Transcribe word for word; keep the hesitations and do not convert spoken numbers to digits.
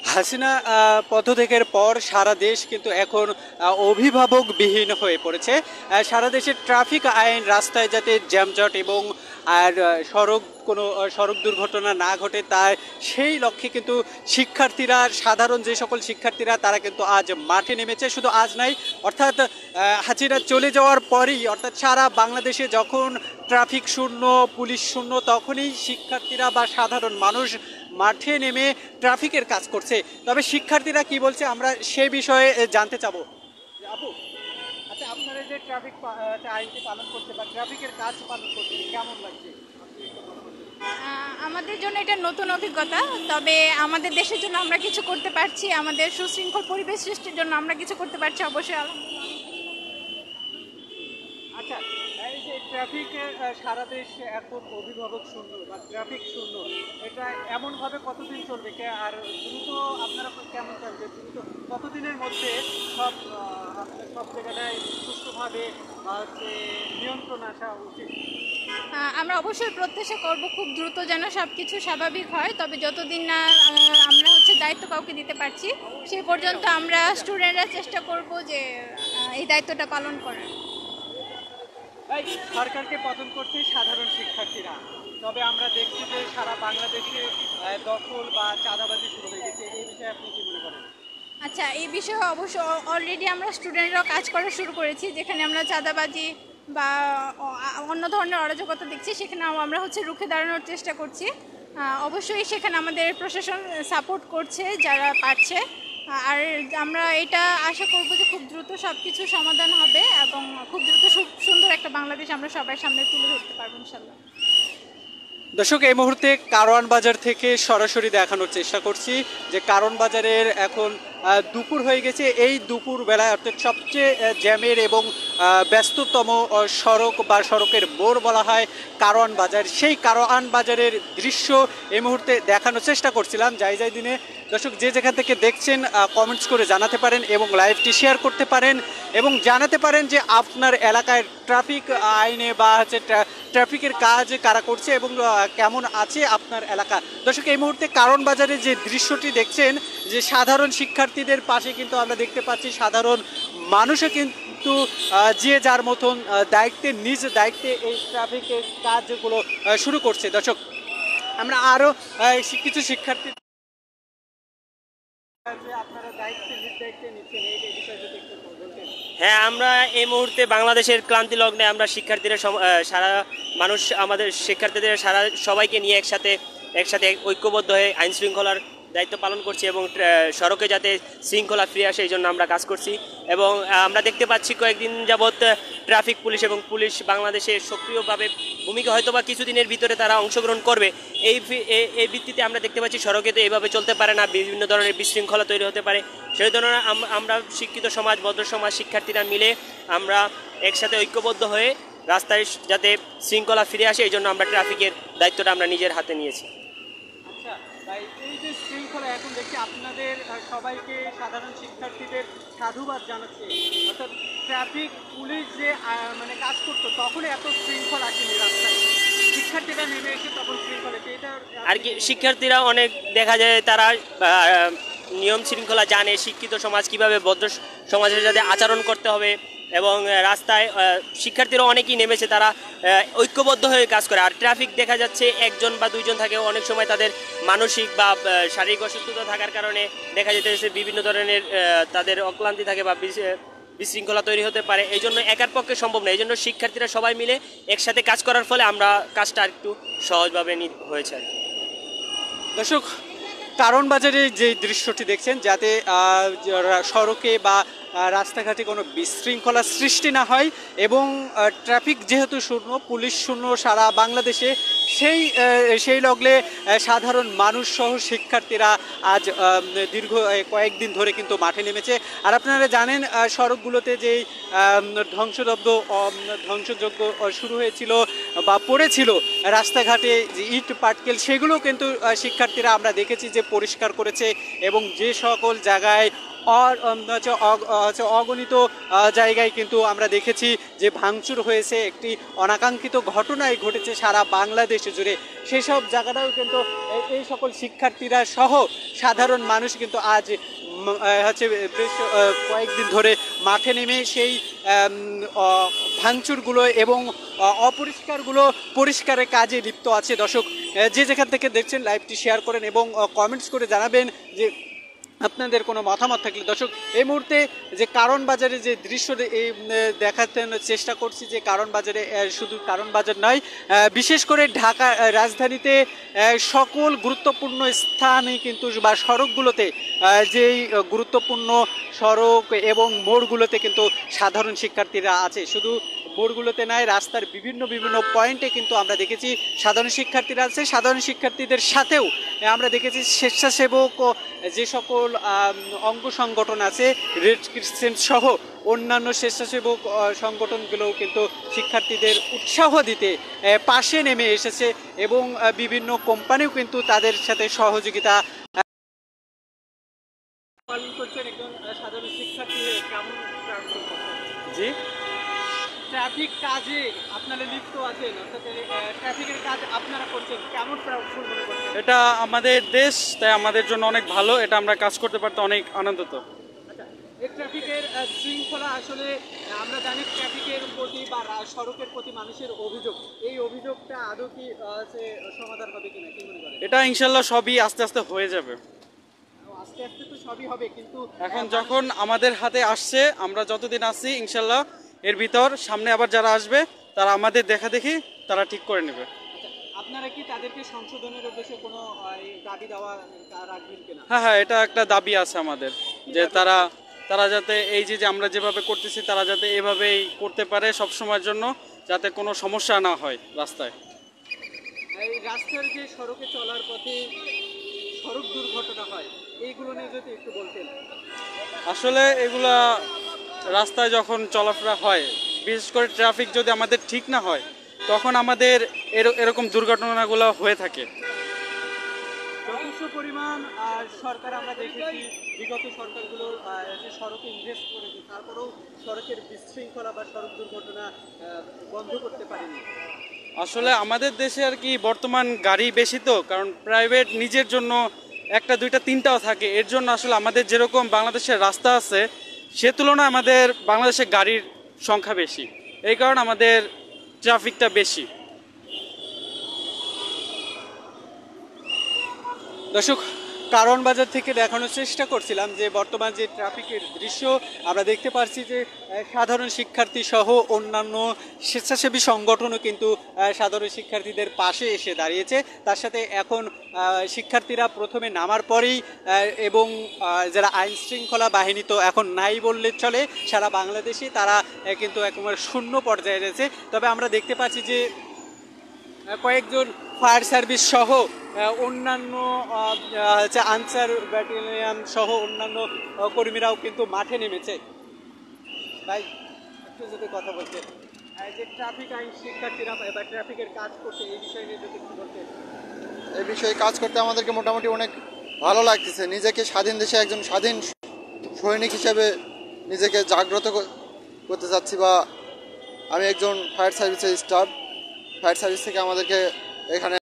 হাসিনা আহ, পদত্যাগের পর সারা দেশ কিন্তু এখন আহ, অভিভাবকবিহীন হয়ে পড়েছে। আহ, সারা দেশের ট্রাফিক আইন, রাস্তায় যাতে জ্যামজট এবং আর আহ, সড়ক কোনো আহ, সড়ক দুর্ঘটনা না ঘটে, তার সেই লক্ষ্যে কিন্তু শিক্ষার্থীরা, সাধারণ যে সকল শিক্ষার্থীরা তারা কিন্তু আজ মাঠে নেমেছে। শুধু আজ নাই, অর্থাৎ আহ, হাসিনা চলে যাওয়ার পরই, অর্থাৎ সারা বাংলাদেশে যখন ট্রাফিক শূন্য, পুলিশ শূন্য, তখনই শিক্ষার্থীরা বা সাধারণ মানুষ মাঠে নেমে ট্রাফিকের কাজ করছে। তবে শিক্ষার্থীরা কি বলছে আমরা সে বিষয়ে এ, জানতে চাবো। আপু, আচ্ছা, আপনারা যে ট্রাফিক আইনটি পালন করতে বা ট্রাফিকের কাজ পালন করতে কেমন লাগছে? আহ, আমাদের জন্য এটা নতুন অভিজ্ঞতা। তবে আমাদের দেশের জন্য আমরা কিছু করতে পারছি, আমাদের সুশৃঙ্খল পরিবেশ সৃষ্টির জন্য আমরা কিছু করতে পারছি অবশ্যই। আচ্ছা, এই যে ট্রাফিকের আহ, সারা দেশ এখন অভিভাবক শূন্য বা ট্রাফিক শূন্য, এটা এমনভাবে কতদিন চলবে? কে আর দ্রুত আপনারা কেমন চাইবে? দ্রুত কতদিনের মধ্যে সব আহ, আপনার সব জায়গাটায় সুষ্ঠুভাবে বা হচ্ছে নিয়ন্ত্রণ আসা উচিত? আহ, আমরা অবশ্যই প্রত্যাশা করব খুব দ্রুত যেন সব কিছু স্বাভাবিক হয়। তবে যতদিন না আহ, আমরা হচ্ছে দায়িত্ব কাউকে দিতে পারছি, সেই পর্যন্ত আমরা স্টুডেন্টরা চেষ্টা করব যে আহ, এই দায়িত্বটা পালন করার। তাই সরকারকে পতন করছে সাধারণ শিক্ষার্থীরা। তবে আমরা দেখছি যে সারা বাংলাদেশে আহ, দখল বা চাঁদাবাজি শুরু হয়ে গেছে। এই বিষয়ে আপনি কি মনে করেন? আচ্ছা, এই বিষয়ে অবশ্য অলরেডি আমরা স্টুডেন্টরাও কাজ করা শুরু করেছি, যেখানে আমরা চাঁদাবাজি বা অ- অন্য ধরনের অরাজকতা দেখছি, সেখানে আমরা হচ্ছে রুখে দাঁড়ানোর চেষ্টা করছি। আহ, অবশ্যই সেখানে আমাদের প্রশাসন সাপোর্ট করছে যারা পারছে। আর আমরা এটা আশা করব যে খুব দ্রুত সব কিছু সমাধান হবে এবং খুব দ্রুত সু- সুন্দর একটা বাংলাদেশ আমরা সবার সামনে তুলে ধরতে পারবো ইনশাল্লাহ। দর্শক, এই মুহূর্তে কারওয়ান বাজার থেকে সরাসরি দেখানোর চেষ্টা করছি যে কারওয়ান বাজারের এখন আহ, দুপুর হয়ে গেছে। এই দুপুর বেলায়, অর্থাৎ সবচেয়ে আহ, জ্যামের এবং আহ, ব্যস্ততম আহ, সড়ক বা সড়কের মোড় বলা হয় কারওয়ান বাজার। সেই কারওয়ান বাজারের দৃশ্য এই মুহূর্তে দেখানোর চেষ্টা করছিলাম। যাই যাই দিনে দর্শক, যে যেখান থেকে দেখছেন কমেন্টস করে জানাতে পারেন এবং লাইভটি শেয়ার করতে পারেন এবং জানাতে পারেন যে আপনার এলাকায় ট্রাফিক আইনে বা হচ্ছে ট্রাফিকের কাজ কারা করছে এবং আহ, কেমন আছে আপনার এলাকা। দর্শক, এই মুহূর্তে কারওয়ান বাজারে যে দৃশ্যটি দেখছেন, যে সাধারণ শিক্ষার্থীদের পাশে কিন্তু আমরা দেখতে পাচ্ছি সাধারণ মানুষও কিন্তু আহ, যে যার মতন আহ, দায়িত্বে, নিজ দায়িত্বে এই ট্রাফিকের কাজগুলো আহ, শুরু করছে। দর্শক, আমরা আরও কিছু শিক্ষার্থী যে আপনারা দায়িত্বে, নিজ দায়িত্বে নিচ্ছেন, এই এই বিষয়ে যদি একটু বলতেন। হ্যাঁ, আমরা এই মুহূর্তে বাংলাদেশের ক্লান্তি লগ্নে আমরা শিক্ষার্থীরা সম- আহ, সারা মানুষ, আমাদের শিক্ষার্থীদের সারা সবাইকে নিয়ে একসাথে একসাথে ঐক্যবদ্ধ হয়ে আইন শৃঙ্খলার দায়িত্ব পালন করছি এবং আহ, সড়কে যাতে শৃঙ্খলা ফিরে আসে এই জন্য আমরা কাজ করছি। এবং আহ, আমরা দেখতে পাচ্ছি কয়েকদিন যাবৎ ট্রাফিক পুলিশ এবং পুলিশ বাংলাদেশে সক্রিয়ভাবে ভূমিকা হয়তো বা কিছুদিনের ভিতরে তারা অংশগ্রহণ করবে। এই ভি- এ- এই ভিত্তিতে আমরা দেখতে পাচ্ছি সড়কে তো এইভাবে চলতে পারে না, বিভিন্ন ধরনের বিশৃঙ্খলা তৈরি হতে পারে। সেই ধরনের আম- আমরা শিক্ষিত সমাজ, ভদ্র সমাজ, শিক্ষার্থীরা মিলে আমরা একসাথে ঐক্যবদ্ধ হয়ে রাস্তায় যাতে শৃঙ্খলা ফিরে আসে এই জন্য আমরা ট্রাফিকের দায়িত্বটা আমরা নিজের হাতে নিয়েছি। আচ্ছা ভাই, এই যে শৃঙ্খলা এখন দেখছি আপনাদের আহ, সবাইকে, সাধারণ শিক্ষার্থীদের সাধুবাদ জানাচ্ছে। অর্থাৎ ট্রাফিক পুলিশ যে আহ, মানে কাজ করতো তখন এত শৃঙ্খলা আসেনি রাস্তায়, শিক্ষার্থীরা নেমে এসে তখন শৃঙ্খলা এসে। এটা আর কি শিক্ষার্থীরা অনেক দেখা যায় তারা আহ, নিয়ম শৃঙ্খলা জানে, শিক্ষিত সমাজ কিভাবে ভদ্র সমাজের সাথে আচরণ করতে হবে এবং আহ, রাস্তায় আহ, শিক্ষার্থীরা অনেকেই নেমেছে, তারা আহ, ঐক্যবদ্ধ হয়ে কাজ করে। আর ট্রাফিক দেখা যাচ্ছে একজন বা দুইজন থাকে, অনেক সময় তাদের মানসিক বা আহ, শারীরিক অসুস্থতা থাকার কারণে দেখা যেতেছে বিভিন্ন ধরনের আহ, তাদের অক্লান্তি থাকে বা বিশ- বিশৃঙ্খলা তৈরি হতে পারে। এই জন্য একার পক্ষে সম্ভব না, এই জন্য শিক্ষার্থীরা সবাই মিলে একসাথে কাজ করার ফলে আমরা কাজটা একটু সহজভাবে নি- হয়েছে আর কি। দর্শক, কারওয়ান বাজারে যে দৃশ্যটি দেখছেন, যাতে আহ, রা- সড়কে বা আহ, রাস্তাঘাটে কোনো বিশৃঙ্খলা সৃষ্টি না হয় এবং আহ, ট্রাফিক যেহেতু শূন্য, পুলিশ শূন্য সারা বাংলাদেশে, সেই আহ, সেই লগ্নে আহ, সাধারণ মানুষ সহ শিক্ষার্থীরা আজ আহ, দীর্ঘ আহ, কয়েকদিন ধরে কিন্তু মাঠে নেমেছে। আর আপনারা জানেন আহ, সড়কগুলোতে যেই আহ, ধ্বংসযজ্ঞ আহ, ধ্বংসযজ্ঞ শুরু হয়েছিল বা পড়েছিল রাস্তাঘাটে, যে ইট পাটকেল, সেগুলো কিন্তু আহ, শিক্ষার্থীরা আমরা দেখেছি যে পরিষ্কার করেছে এবং যে সকল জায়গায় অ- উম, হচ্ছে অগ- আহ, হচ্ছে অগণিত আহ, জায়গায় কিন্তু আমরা দেখেছি যে ভাঙচুর হয়েছে, একটি অনাকাঙ্ক্ষিত ঘটনাই ঘটেছে সারা বাংলাদেশ জুড়ে, সেসব জায়গাটাও কিন্তু এই- এই সকল শিক্ষার্থীরা সহ সাধারণ মানুষ কিন্তু আজ উম, আহ, হচ্ছে বেশ আহ, কয়েকদিন ধরে মাঠে নেমে সেই আম, আহ, ভাঙচুরগুলো এবং আহ, অপরিষ্কারগুলো পরিষ্কারের কাজে লিপ্ত আছে। দর্শক, আহ, যে যেখান থেকে দেখছেন লাইভটি শেয়ার করেন এবং কমেন্টস করে জানাবেন যে আপনাদের কোনো মতামত থাকলে। দর্শক, এই মুহূর্তে যে কারণ বাজারে যে দৃশ্য দে- এই, উম, দেখাতে চেষ্টা করছি, যে কারণ বাজারে আহ, শুধু কারণ বাজার নয়, আহ, বিশেষ করে ঢাকা আহ, রাজধানীতে আহ, সকল গুরুত্বপূর্ণ স্থানে কিন্তু বা সড়কগুলোতে আহ, যেই আহ, গুরুত্বপূর্ণ সড়ক এবং মোড়গুলোতে কিন্তু সাধারণ শিক্ষার্থীরা আছে। শুধু মোড়গুলোতে নয়, রাস্তার বিভিন্ন বিভিন্ন পয়েন্টে কিন্তু আমরা দেখেছি সাধারণ শিক্ষার্থীরা আছে। সাধারণ শিক্ষার্থীদের সাথেও আমরা দেখেছি স্বেচ্ছাসেবক ও যে সকল আম, অঙ্গ সংগঠন আছে, রেড ক্রিসেন্ট সহ অন্যান্য স্বেচ্ছাসেবক আহ, সংগঠনগুলোও কিন্তু শিক্ষার্থীদের উৎসাহ দিতে আহ, পাশে নেমে এসেছে এবং আহ, বিভিন্ন কোম্পানিও কিন্তু তাদের সাথে সহযোগিতা পালন করছেন। একজন আহ, সাধারণ শিক্ষার্থী হয়ে কেমন প্রার্থনা করছেন? জি ট্রাফিক কাজে আপনারা লিপ্ত আছেন, অর্থাৎ আহ, ট্রাফিকের কাজ আপনারা করছেন, কেমন প্রাউডফুল মনে করছেন? এটা আমাদের দেশ, তাই আমাদের জন্য অনেক ভালো। এটা আমরা কাজ করতে পারতে অনেক আনন্দিত। আচ্ছা, এই ট্রাফিকের আহ, শৃঙ্খলা আসলে আহ, আমরা জানি ট্রাফিকের প্রতি বা রা- সড়কের প্রতি মানুষের অভিযোগ, এই অভিযোগটা আদৌ কি আহ, হচ্ছে সমাধান হবে কিনা, কি মনে করেন? এটা ইনশাল্লাহ সবই আস্তে আস্তে হয়ে যাবে। আস্তে আস্তে তো সবই হবে, কিন্তু এখন আহ, যখন আমাদের হাতে আসছে, আমরা যতদিন আছি ইনশাল্লাহ এর ভিতর সামনে আবার যারা আসবে তারা আমাদের দেখা দেখি তারা ঠিক করে নেবে। আচ্ছা, আপনারা কি তাদেরকে সংশোধনের উদ্দেশ্যে কোনো আহ, এই দাবি দেওয়া তা রাখবেন কিনা? হ্যাঁ হ্যাঁ, এটা একটা দাবি আছে আমাদের, যে তারা তারা যাতে এই যে যে আমরা যেভাবে করতেছি তারা যাতে এভাবেই করতে পারে সব সময়ের জন্য, যাতে কোনো সমস্যা না হয় রাস্তায়। এই রাস্তার যে সড়কে চলার পথে সড়ক দুর্ঘটনা হয়, এইগুলো নিয়ে যদি একটু বলতেন। আসলে এগুলা রাস্তায় যখন চলাফেরা হয়, বিশেষ করে ট্রাফিক যদি আমাদের ঠিক না হয়, তখন আমাদের এর- এরকম দুর্ঘটনাগুলো হয়ে থাকে। যথেষ্ট পরিমাণ আর সরকার আমরা দেখেছি বিগত সরকারগুলো আহ, যে সড়কে ইনভেস্ট করেছে, তারপরেও সড়কের বিশৃঙ্খলা বা সড়ক দুর্ঘটনা আহ, বন্ধ করতে পারেনি। আসলে আমাদের দেশে আর কি বর্তমান গাড়ি বেশি, তো কারণ প্রাইভেট নিজের জন্য একটা দুইটা তিনটাও থাকে, এর জন্য আসলে আমাদের যেরকম বাংলাদেশের রাস্তা আছে সে তুলনায় আমাদের বাংলাদেশে গাড়ির সংখ্যা বেশি, এই কারণে আমাদের ট্রাফিকটা বেশি। দর্শক, কারণ বাজার থেকে দেখানোর চেষ্টা করছিলাম যে বর্তমান যে ট্রাফিকের দৃশ্য আমরা দেখতে পাচ্ছি, যে আহ, সাধারণ শিক্ষার্থী সহ অন্যান্য স্বেচ্ছাসেবী সংগঠনও কিন্তু আহ, সাধারণ শিক্ষার্থীদের পাশে এসে দাঁড়িয়েছে। তার সাথে এখন আহ, শিক্ষার্থীরা প্রথমে নামার পরেই আহ, এবং আহ, যারা আইন শৃঙ্খলা বাহিনী তো এখন নাই বললে চলে সারা বাংলাদেশে, তারা আহ, কিন্তু একেবারে শূন্য পর্যায়ে রয়েছে। তবে আমরা দেখতে পাচ্ছি যে কয়েকজন ফায়ার সার্ভিস সহ আহ, অন্যান্য আহ, আহ, হচ্ছে আনসার ব্যাটালিয়ন সহ অন্যান্য আহ, কর্মীরাও কিন্তু মাঠে নেমেছে। ভাই, একটু যদি কথা বলতেন, এই যে ট্রাফিক আইন শিক্ষার্থীরা বা ট্রাফিকের কাজ করছে, এই বিষয়ে নিয়ে যদি একটু বলতেন। এই বিষয়ে কাজ করতে আমাদেরকে মোটামুটি অনেক ভালো লাগতেছে। নিজেকে স্বাধীন দেশে একজন স্বাধীন সৈনিক হিসেবে নিজেকে জাগ্রত কর- করতে চাচ্ছি। বা আমি একজন ফায়ার সার্ভিসের স্টাফ, ফায়ার সার্ভিস থেকে আমাদেরকে এখানে